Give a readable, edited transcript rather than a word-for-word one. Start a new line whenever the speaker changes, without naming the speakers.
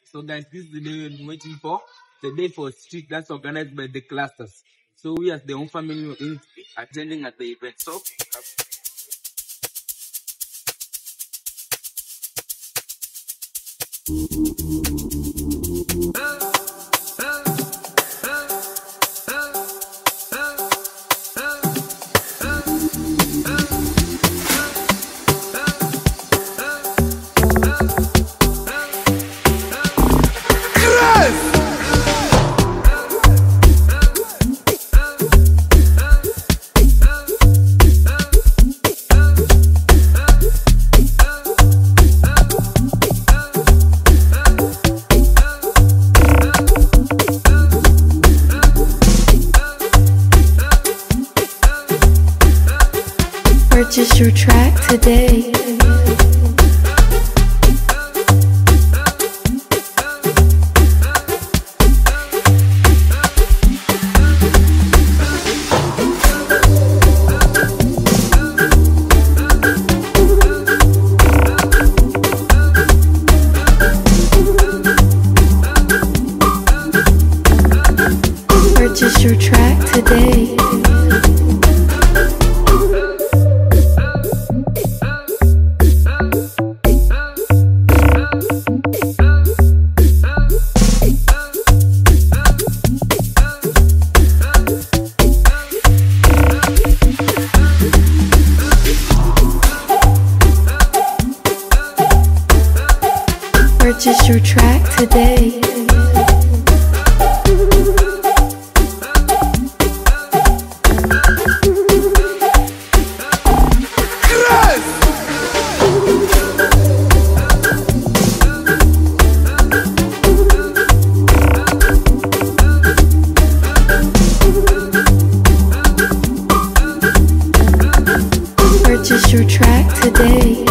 So guys, this is the day we've been waiting for. The day for street that's organized by the clusters. So we as the home family are going to be attending at the event. So
purchase your track today. Purchase your track today. Purchase your track today. Purchase your track today.